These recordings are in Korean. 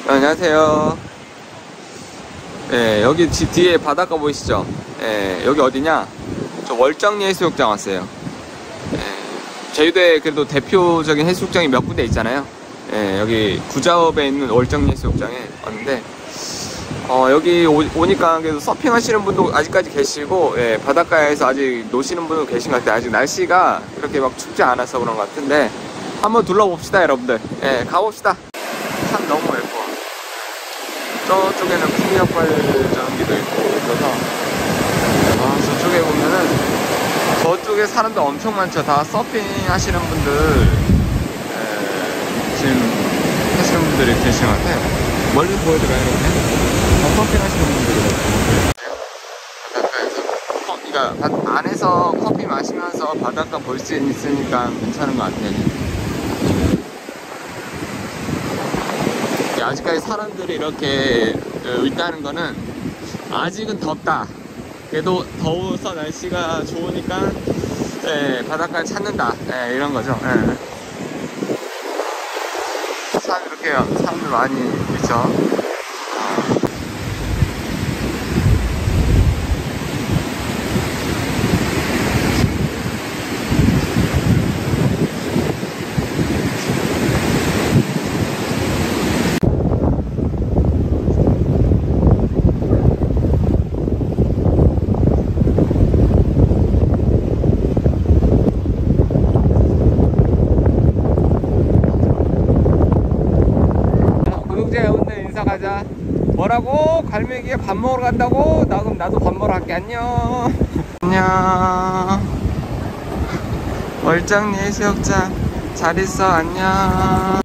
안녕하세요. 예, 여기 뒤에 바닷가 보이시죠? 예, 여기 어디냐? 저 월정리 해수욕장 왔어요. 예, 제주도에 그래도 대표적인 해수욕장이 몇 군데 있잖아요. 예, 여기 구자읍에 있는 월정리 해수욕장에 왔는데, 여기 오니까 그래도 서핑 하시는 분도 아직까지 계시고, 예, 바닷가에서 아직 노시는 분도 계신 것 같아요. 아직 날씨가 그렇게 막 춥지 않아서 그런 것 같은데, 한번 둘러봅시다, 여러분들. 예, 가봅시다. 참 너무 예뻐. 저쪽에는 풍력발전기도 있고 그래서 저쪽에 보면은 저쪽에 사람도 엄청 많죠. 다 서핑 하시는 분들, 지금 하시는 분들이 계신 것 같아요. 멀리 보여드려요. 이렇게 다 서핑 하시는 분들이 바닷가에서 그러니까 안에서 커피 마시면서 바닷가 볼 수 있으니까 괜찮은 것 같아요. 아직까지 사람들이 이렇게 있다는 거는 아직은 덥다. 그래도 더워서 날씨가 좋으니까 바닷가를 찾는다. 이런 거죠. 참 이렇게 사람들 많이 있죠. 가자. 뭐라고? 갈매기에 밥 먹으러 간다고? 그럼 나도 밥 먹으러 갈게. 안녕. 안녕. 월정리 해수욕장 잘 있어. 안녕.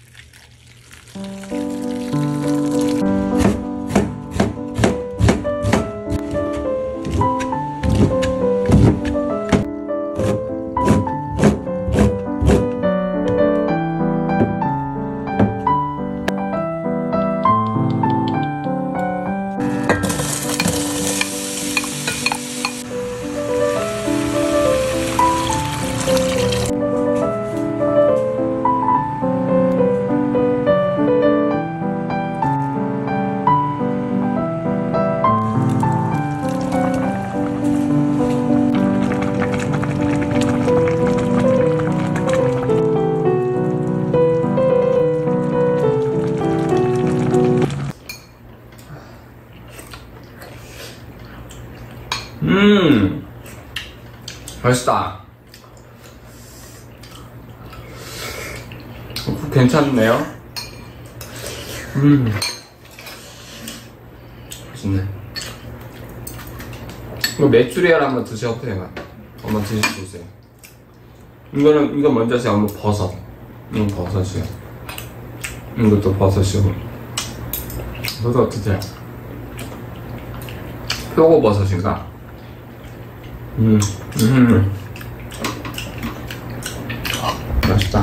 맛있다. 괜찮네요. 맛있네. 이거 메추리알 한번 드셔보세요. 한번 드셔보세요. 이건 먼저 제가 한번 버섯. 이건 버섯이요. 이것도 버섯이고. 이것도 어떠세요? 표고버섯인가? 맛있다.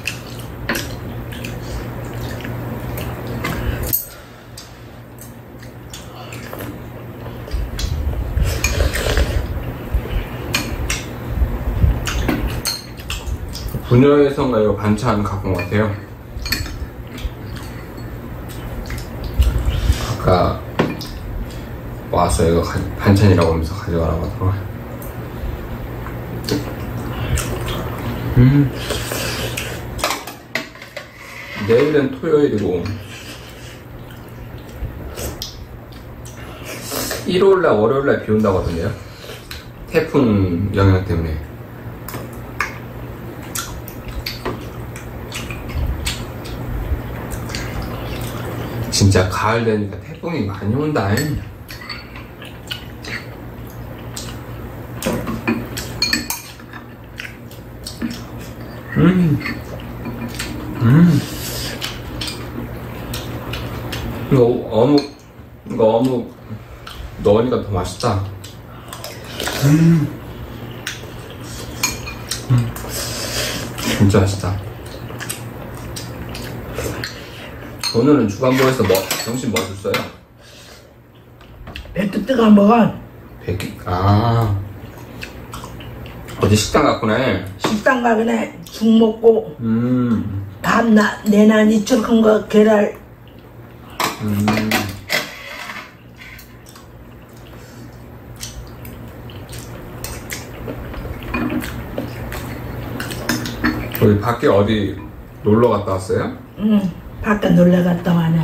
분녀에선가 이거 반찬 갖고 온 것 같아요. 아까 와서 이거 반찬이라고 하면서 가져가라고 하더라고요. 내일은 토요일이고 1월날 월요일날 비 온다고 하던데요. 태풍 영향 때문에. 진짜 가을 되니까 태풍이 많이 온다. 이거 어묵 넣으니까 더 맛있다. 진짜 맛있다. 오늘은 주간보에서 점심 뭐 줬어요? 백두 뜨거운 먹어. 어디 식당 갔구나. 식당 가기네. 죽 먹고 밤낮 내난 이쪽한 거 계란 우리 밖에 어디 놀러 갔다 왔어요? 응, 밖에 놀러 갔다 와네.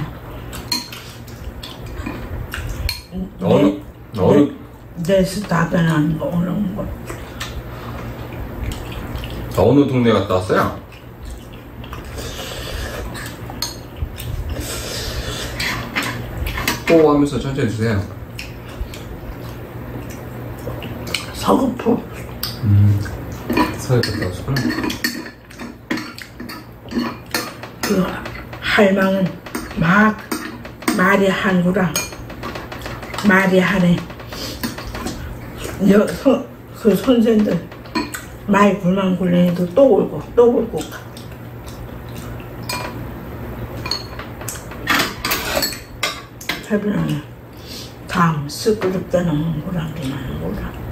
어느 내 스타변한 거 오는 거. 어느 동네 갔다 왔어요? 뽀 하면서 천천히 드세요. 서귀포. 서해 갔다 왔구나. 그 할망은 막 말이 한구라. 말이 하네. 그 선생들 많이 굴만 굴려도 또 울고 또 울고. 해변은 다음 습그릇 때는 뭐라 그러나 몰라.